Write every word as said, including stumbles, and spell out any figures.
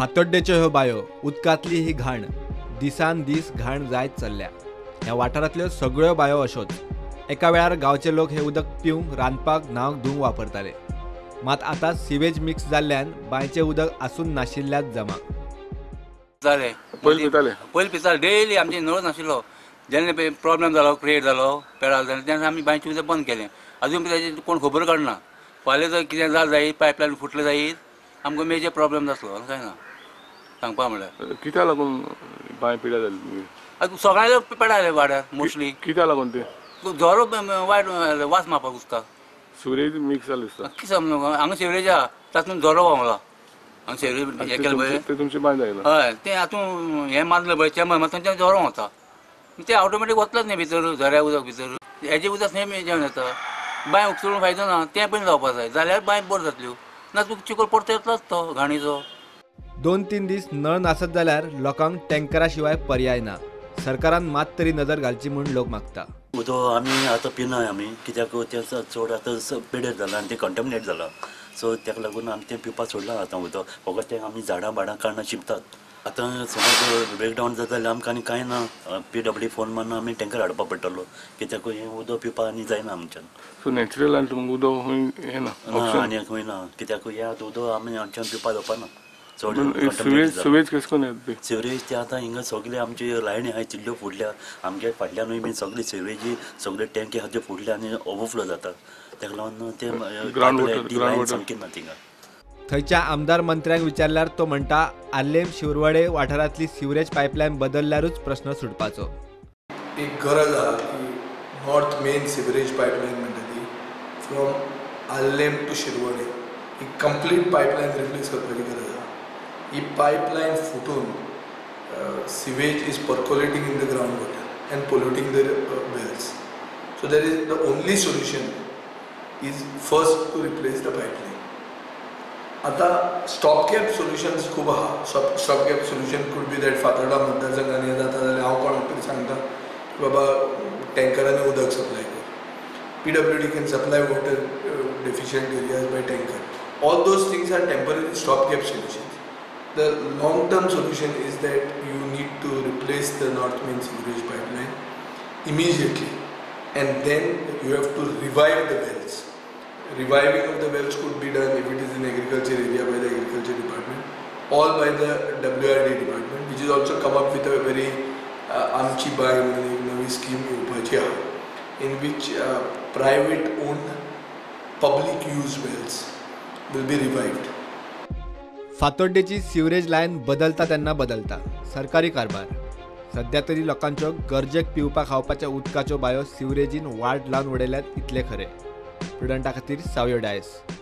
फातोड्डेच्यो ह्यो बायो उदकांतली ही घाण दिसान दीस घाण जायत चल्ल्या। ह्या वाठारांतल्यो सगळ्यो बायो अश्योच। एका वेळार गांवचे लोक हे उदक पिवंक, रांदपाक, न्हावंक धुवंक वापरताले। मात आतां सिवेज मिक्स जाल्ल्यान बांयचें उदक आसून नाशिल्ल्याच जमा जाले पयलीं पिताले पयलीं पिताले डेली आमचे नळ नाशिल्लो। जेन्ना प्रॉब्लेम जालो क्रिएट जालो पेडाल जालें तेन्ना आमी बांयचें उदक बंद केलें। अजून ताची कोण खबर काडना। फाल्यां जर कितें जालें जायत पायपलायन फुटलें जायत आमकां मेजर प्रॉब्लेम जातलो काय ना सांगपा म्हळ्यार। कित्याक लागून बांय पिड्यार जाली? सगळ्या पेडाले वाड्यार मोस्टली। कित्याक लागून ते? जोरो वायट वास मारपाक उदकाक सिवरेज मिक्स जालें दिसता। कितें समज हांगा सिवरेज आहा तातूंत जोरो व्हांवला। हांगा सिवरेज हें केलें पळय ते तुमचें बांय जायना? हय तें हातूंत हें मारलें पळय चेंबर मारता थंयच्यान जोरो वता। ते ऑटोमॅटीक वतलेच न्ही भितर झऱ्या उदक भितर। हेजें उदक थंय जेवन येता। बांय उकसळून फायदो ना तें पयलीं जावपाक जाय जाल्यार बांय बऱ्यो जातल्यो। ना तुका चिकोल परतो येतलोच तो घाणीचो। दोन तीन दीस नळ नासत जाल्यार लोकांक टँकरा शिवाय पर्याय ना। सरकारान मात तरी नजर घालची म्हूण लोक मागता। उदक आमी आतां पिनाय आमी कित्याक तें चड आतां पिड्यार जाला आनी तें कंटॅमिनेट जाला। सो ताका लागून आमी तें पिवपाक सोडलां आतां उदक। फकत तें आमी झाडां बाडां काडना शिंपतात। आतां समज ब्रेकडावन जाता जाल्यार आमकां आनी कांय ना पी डब्ल्यू फोन मारून आमी टँकर हाडपाक पडटलो कित्याक हें उदक पिवपाक आनी जायना आमच्यान। सो नॅचरल आनी तुमकां उदक खंय हें ना आनी खंय ना कित्याक हें आतां उदक आमी हांगच्यान पिवपाक जावपाना। सिवेज सिवेज कशें करून येता? सिवरेज ते आतां हिंगा सगळे आमचे लायनी आहाय तिल्ल्यो फुडल्या आमगे फाटल्यानूय बी सगळे सिवरेजी सगळे टँकी आहा त्यो फुडल्या आनी ओवरफ्लो जातात ताका लागून ते लायन सामकी ना थिंगा। थंयच्या आमदार मंत्र्यांक विचारल्यार तो म्हणटा आल्लेम शिरवडे वाठारांतली सिवरेज पायपलायन बदलल्यारूच प्रश्न सुटपाचो। एक गरज आहा की नॉर्थ मेन सिवरेज पायपलायन म्हणटा ती फ्रॉम आल्लेम टू शिरवडे ही कंप्लीट पायपलायन रिप्लेस करपाची गरज आहा। ही पायपलायन फुटून sewage is percolating in the ground water and polluting the wells. So that is the only solution is first to replace the pipeline. आता स्टॉपगॅप सोल्युशन्स खूब आहा। Stopgap solution could be that Fatorda मतदारसंघान हें जाता जाल्यार हांव कोणाक तरी सांगता की बाबा टँकरांनी उदक सप्लाय कर। P W D can supply water deficient areas by tanker. All those things are temporary stopgap solutions. The long term solution is that you need to replace the north main sewerage pipeline immediately and then you have to revive the wells. Reviving of the wells could be done if it is in agriculture area by the agriculture department or by the W R D department, which is also come up with a very uh, amchi bai navi scheme upachi in which uh, private owned public use wells will be revived. फातोड्डेची sewerage line बदलता तेन्ना बदलता सरकारी कारभार। सध्या तरी लोकांच्यो गरजेक पिवपा खावपाच्या उदकाच्यो बायो सिवरेजीन वाट लावन उडयल्यात इतले खरे। प्रुडंटा खातीर सावयो डायस।